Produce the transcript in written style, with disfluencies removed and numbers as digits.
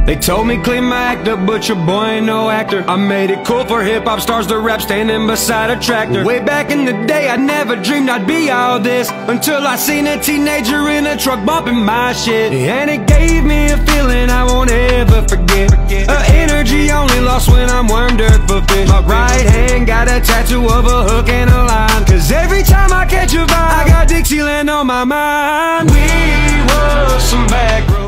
They told me clean my act up, but your boy ain't no actor. I made it cool for hip-hop stars to rap standing beside a tractor. Way back in the day, I never dreamed I'd be all this, until I seen a teenager in a truck bumping my shit. And it gave me a feeling I won't ever forget. Energy only lost when I'm wormed earth for fish. My right hand got a tattoo of a hook and a line, cause every time I catch a vibe, I got Dixieland on my mind. We were some back roads.